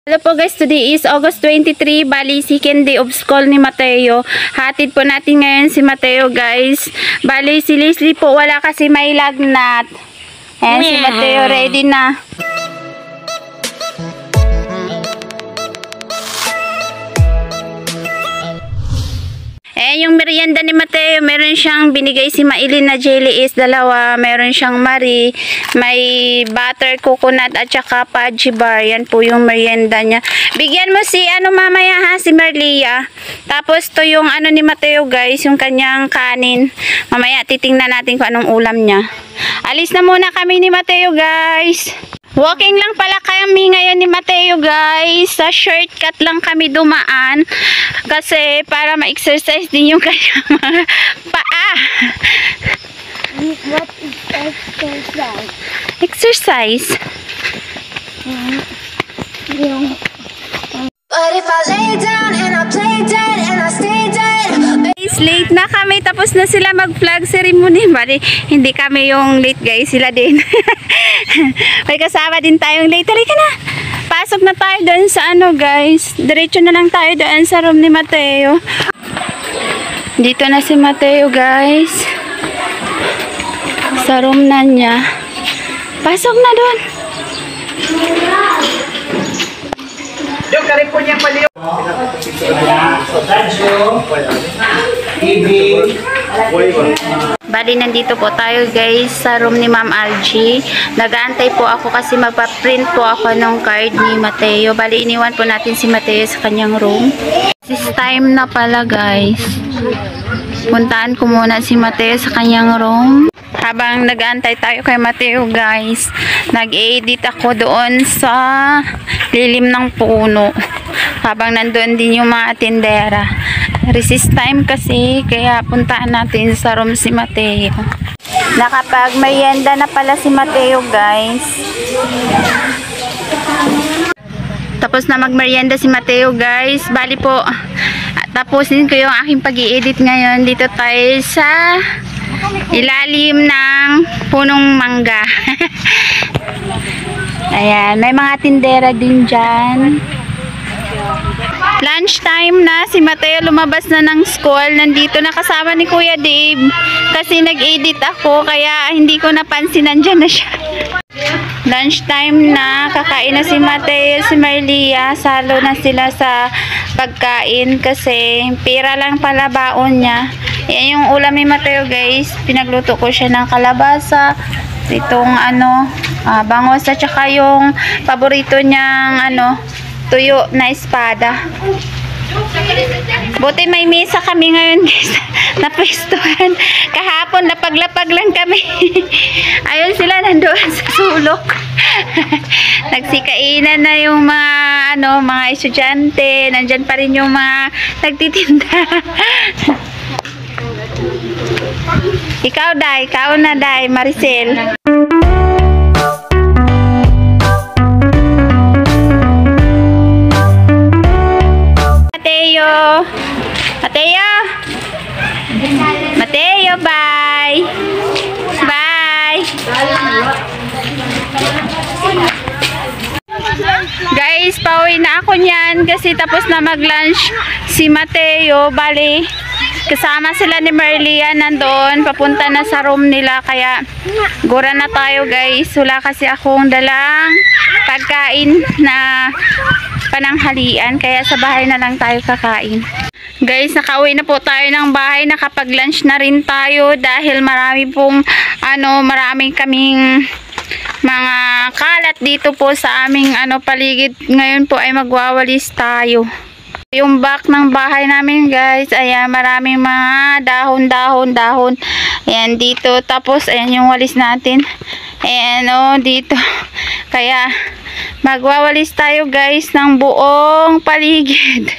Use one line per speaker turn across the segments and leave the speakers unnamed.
Hello po guys, today is August 23, bali second day of school ni Mateo. Hatid po natin ngayon si Mateo guys. Bali si Leslie po wala kasi may lagnat. Ayan si Mateo ready na. Yung merienda ni Mateo, meron siyang binigay si Maylin na jelly is dalawa. Meron siyang Marie, may butter coconut at saka fudge bar. Yan po yung merienda niya. Bigyan mo si mamaya ha, si Marlia. Tapos to yung ni Mateo guys, yung kanyang kanin. Mamaya titingnan natin kung anong ulam niya. Alis na muna kami ni Mateo guys. Walking lang pala kami ngayon ni Mateo guys. Sa shortcut lang kami dumaan. Kasi para ma-exercise din yung kanyang mga paa.
What is exercise?
Exercise?
But if I lay down and I play dead and I stay dead.
Guys, late na kami. Tapos na sila mag-flag ceremony. Bali, hindi kami yung late guys. Sila din. May kasama din tayong late. Halika na. Pasok na tayo doon sa guys. Diretso na lang tayo doon sa room ni Mateo. Dito na si Mateo guys. Sa room na niya. Pasok na doon.
Yung California pali yung
Bali, nandito po tayo guys sa room ni Ma'am Algie. Nag-aantay po ako kasi magpa-print po ako ng card ni Mateo. Bali, iniwan po natin si Mateo sa kanyang room. This time na pala guys. Puntaan ko muna si Mateo sa kanyang room. Habang nag-aantay tayo kay Mateo guys, nag-edit ako doon sa lilim ng puno. Habang nandoon din yung mga tindera. Recess time kasi, kaya puntaan natin sa room si Mateo. Nakapag-merienda na pala si Mateo guys. Tapos na mag-merienda si Mateo guys. Bali po, tapusin ko yung aking pag-i-edit ngayon. Dito tayo sa ilalim ng punong mangga. Ayan, may mga tindera din dyan. Lunch time na, si Mateo lumabas na ng school. Nandito na kasama ni Kuya Dave. Kasi nag-edit ako, kaya hindi ko napansin, nandyan na siya. Lunch time na, kakain na si Mateo, si Marlia. Salo na sila sa pagkain kasi pira lang pala baon niya. Yan yung ulam ni Mateo guys. Pinagluto ko siya ng kalabasa, itong bangos at saka yung paborito niyang tuyo na espada. Buti may mesa kami ngayon guys. Napwestuhan. Kahapon lapag-lapag lang kami. Ayun sila nandoon sa sulok. Nagsikainan na yung mga estudyante. Nandyan pa rin yung mga nagtitinda. Ikaw na Day, Maricel. Mateo, bye. Bye. Guys, pauwi na ako niyan kasi tapos na mag-lunch si Mateo. Bali, kasama sila ni Marlia nandoon. Papunta na sa room nila. Kaya, gura na tayo guys. Wala kasi akong dalang pagkain na pananghalian. Kaya sa bahay na lang tayo kakain. Guys, nakauwi na po tayo ng bahay. Nakapag-lunch na rin tayo dahil marami kaming mga kalat dito po sa aming paligid. Ngayon po ay magwawalis tayo. Yung back ng bahay namin guys, ayan, maraming mga dahon. Ayan dito, tapos ayan yung walis natin. Ayan dito. Kaya magwawalis tayo guys ng buong paligid.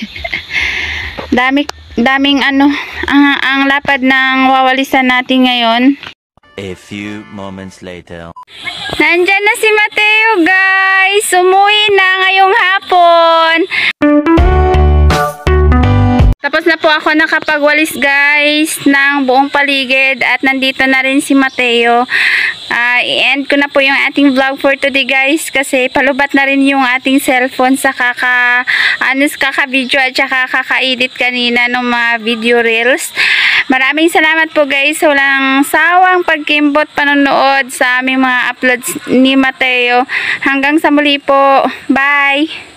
Daming ang lapad ng wawalisan natin ngayon.
A few moments later.
Nandyan na si Mateo guys. Umuwi na ngayong hapon. Tapos na po ako nakapagwalis guys ng buong paligid at nandito na rin si Mateo. I-end ko na po yung ating vlog for today guys kasi palubat na rin yung ating cellphone sa kaka-video at saka kaka-edit kanina ng mga video reels. Maraming salamat po guys sa walang sawang pagkimbot panonood sa aming mga uploads ni Mateo. Hanggang sa muli po. Bye!